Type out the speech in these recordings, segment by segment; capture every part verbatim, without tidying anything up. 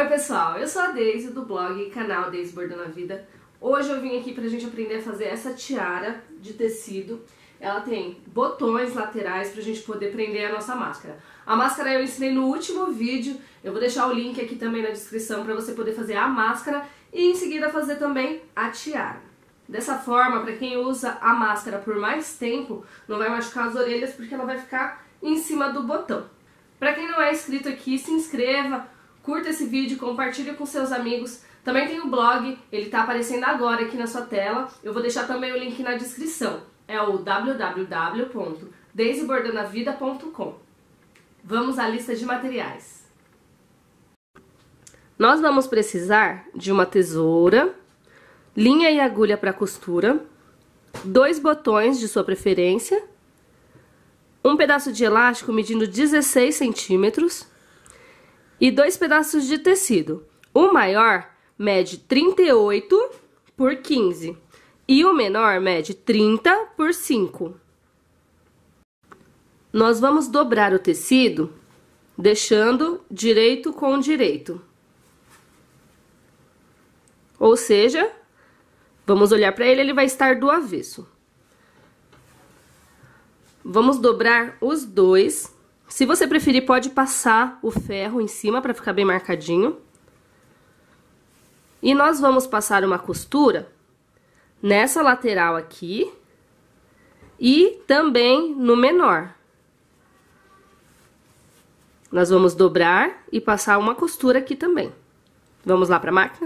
Oi pessoal, eu sou a Deise do blog e canal Deise Bordando a Vida. Hoje eu vim aqui pra gente aprender a fazer essa tiara de tecido. Ela tem botões laterais pra gente poder prender a nossa máscara. A máscara eu ensinei no último vídeo, eu vou deixar o link aqui também na descrição pra você poder fazer a máscara e em seguida fazer também a tiara. Dessa forma, pra quem usa a máscara por mais tempo, não vai machucar as orelhas porque ela vai ficar em cima do botão. Pra quem não é inscrito aqui, se inscreva, curta esse vídeo, compartilhe com seus amigos. Também tem o blog, ele tá aparecendo agora aqui na sua tela. Eu vou deixar também o link na descrição. É o w w w ponto deise bordando a vida ponto com. Vamos à lista de materiais. Nós vamos precisar de uma tesoura, linha e agulha para costura, dois botões de sua preferência, um pedaço de elástico medindo dezesseis centímetros e dois pedaços de tecido. O maior mede trinta e oito por quinze e o menor mede trinta por cinco. Nós vamos dobrar o tecido deixando direito com direito. Ou seja, vamos olhar para ele, ele vai estar do avesso. Vamos dobrar os dois. Se você preferir, pode passar o ferro em cima para ficar bem marcadinho. E nós vamos passar uma costura nessa lateral aqui e também no menor. Nós vamos dobrar e passar uma costura aqui também. Vamos lá para a máquina?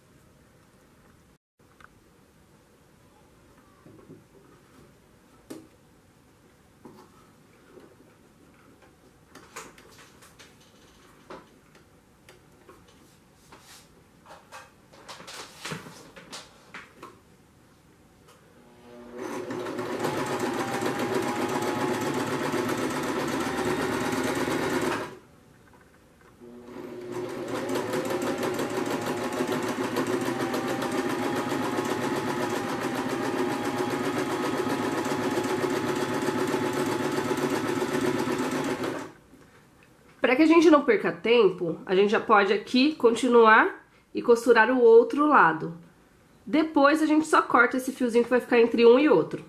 Para que a gente não perca tempo, a gente já pode aqui continuar e costurar o outro lado. Depois a gente só corta esse fiozinho que vai ficar entre um e outro.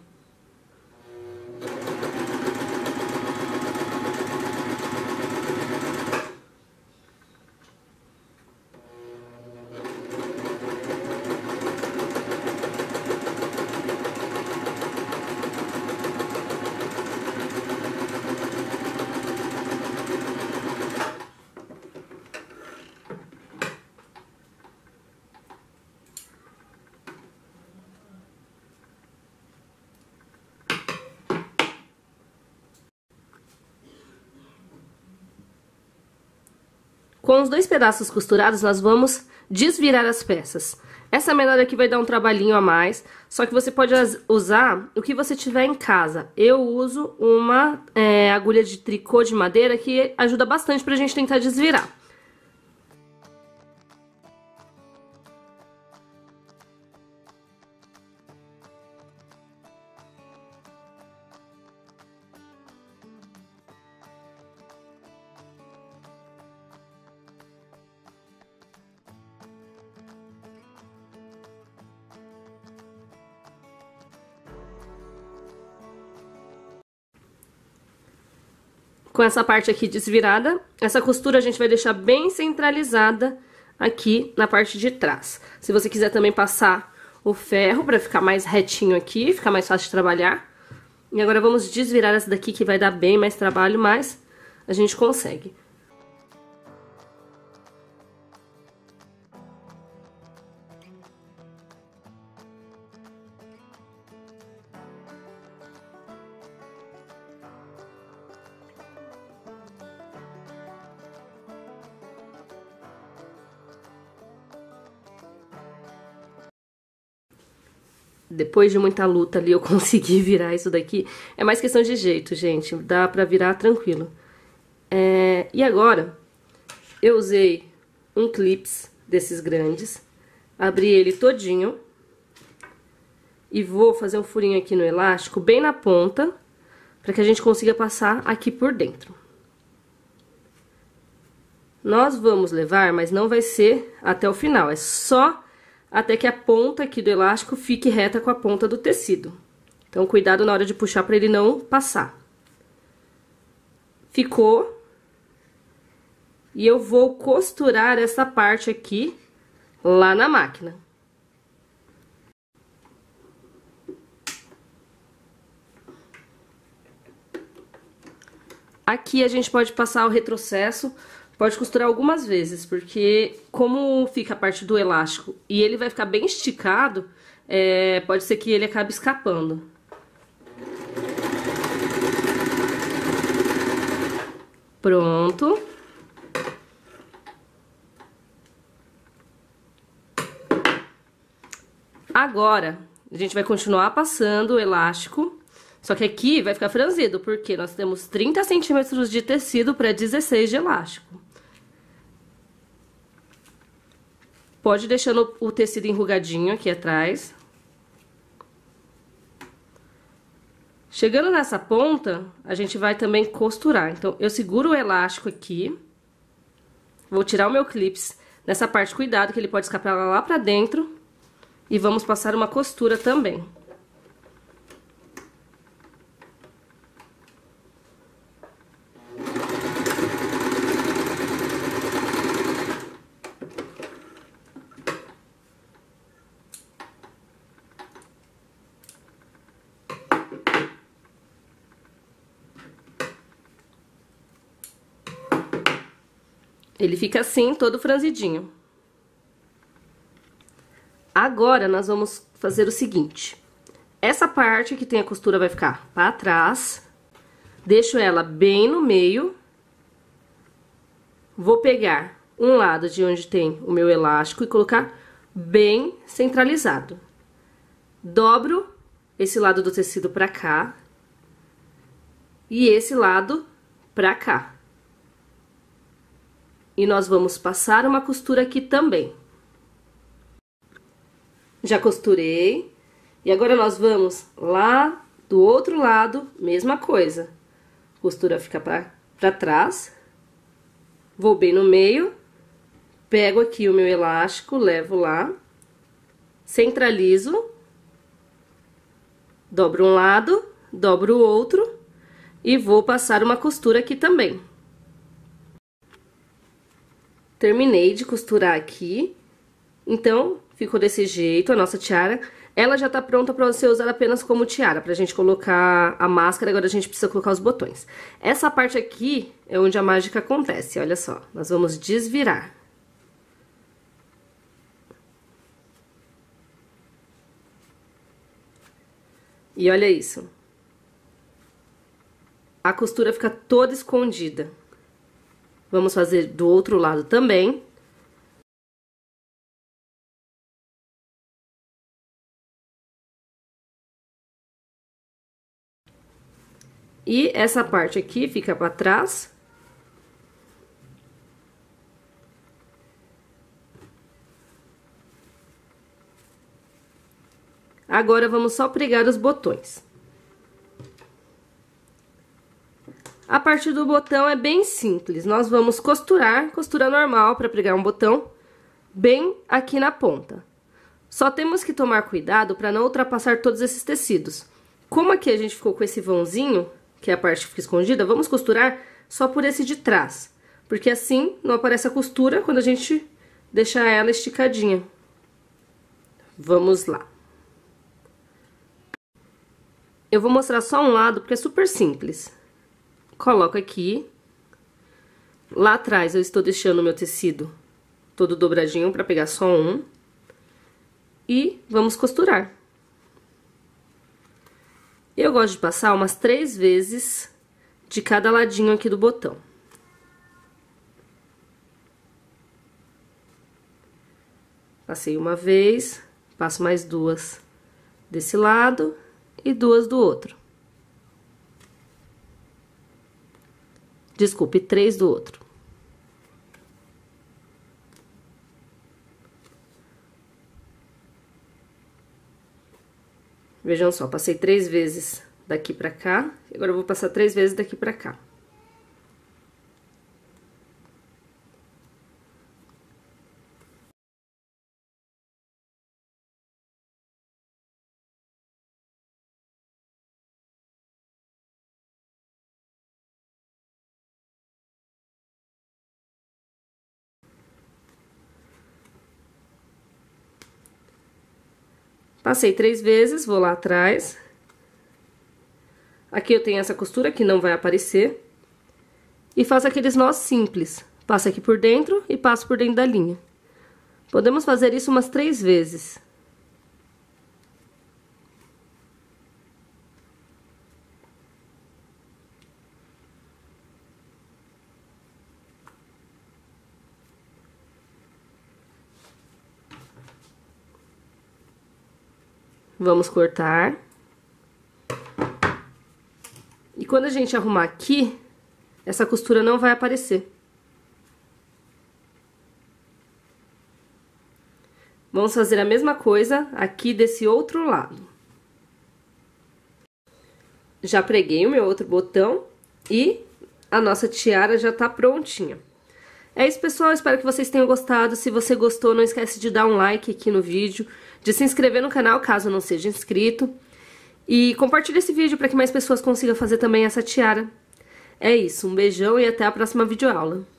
Com os dois pedaços costurados, nós vamos desvirar as peças. Essa menor aqui vai dar um trabalhinho a mais, só que você pode usar o que você tiver em casa. Eu uso uma é, agulha de tricô de madeira que ajuda bastante pra gente tentar desvirar. Com essa parte aqui desvirada, essa costura a gente vai deixar bem centralizada aqui na parte de trás. Se você quiser também passar o ferro para ficar mais retinho aqui, ficar mais fácil de trabalhar. E agora vamos desvirar essa daqui que vai dar bem mais trabalho, mas a gente consegue. Depois de muita luta ali, eu consegui virar isso daqui. É mais questão de jeito, gente. Dá pra virar tranquilo. É... E agora, eu usei um clips desses grandes. Abri ele todinho. E vou fazer um furinho aqui no elástico, bem na ponta, pra que a gente consiga passar aqui por dentro. nós vamos levar, mas não vai ser até o final, é só até que a ponta aqui do elástico fique reta com a ponta do tecido. Então, cuidado na hora de puxar para ele não passar. Ficou. E eu vou costurar essa parte aqui lá na máquina. Aqui a gente pode passar o retrocesso, pode costurar algumas vezes, porque como fica a parte do elástico e ele vai ficar bem esticado, é, pode ser que ele acabe escapando. Pronto. Agora, a gente vai continuar passando o elástico. Só que aqui vai ficar franzido, porque nós temos trinta centímetros de tecido para dezesseis de elástico. Pode ir deixando o tecido enrugadinho aqui atrás. Chegando nessa ponta, a gente vai também costurar. Então, eu seguro o elástico aqui. Vou tirar o meu clips. Nessa parte, cuidado, que ele pode escapar lá pra dentro. E vamos passar uma costura também. Ele fica assim, todo franzidinho. Agora, nós vamos fazer o seguinte. Essa parte que tem a costura vai ficar para trás. Deixo ela bem no meio. Vou pegar um lado de onde tem o meu elástico e colocar bem centralizado. Dobro esse lado do tecido para cá. E esse lado para cá. E nós vamos passar uma costura aqui também. Já costurei. E agora nós vamos lá do outro lado, mesma coisa. Costura fica pra, pra trás. Vou bem no meio. Pego aqui o meu elástico, levo lá. Centralizo. Dobro um lado, dobro o outro. E vou passar uma costura aqui também. Terminei de costurar aqui, então ficou desse jeito a nossa tiara. Ela já tá pronta pra você usar apenas como tiara, pra gente colocar a máscara, agora a gente precisa colocar os botões. Essa parte aqui é onde a mágica acontece, olha só, nós vamos desvirar. E olha isso. A costura fica toda escondida. Vamos fazer do outro lado também. E essa parte aqui fica para trás. Agora, vamos só pregar os botões. A parte do botão é bem simples. Nós vamos costurar, costura normal para pregar um botão bem aqui na ponta. Só temos que tomar cuidado para não ultrapassar todos esses tecidos. Como aqui a gente ficou com esse vãozinho, que é a parte que fica escondida, vamos costurar só por esse de trás. Porque assim não aparece a costura quando a gente deixar ela esticadinha. Vamos lá. Eu vou mostrar só um lado porque é super simples. Coloco aqui. Lá atrás eu estou deixando o meu tecido todo dobradinho para pegar só um. E vamos costurar. Eu gosto de passar umas três vezes de cada ladinho aqui do botão. Passei uma vez, passo mais duas desse lado e duas do outro. Desculpe, três do outro. Vejam só, passei três vezes daqui pra cá, agora eu vou passar três vezes daqui pra cá. Passei três vezes, vou lá atrás. Aqui eu tenho essa costura que não vai aparecer. E faço aqueles nós simples. Passo aqui por dentro e passo por dentro da linha. Podemos fazer isso umas três vezes. Vamos cortar. E quando a gente arrumar aqui, essa costura não vai aparecer. Vamos fazer a mesma coisa aqui desse outro lado. Já preguei o meu outro botão e a nossa tiara já tá prontinha. É isso, pessoal, espero que vocês tenham gostado. Se você gostou, não esquece de dar um like aqui no vídeo, de se inscrever no canal, caso não seja inscrito. E compartilhe esse vídeo para que mais pessoas consigam fazer também essa tiara. É isso, um beijão e até a próxima videoaula.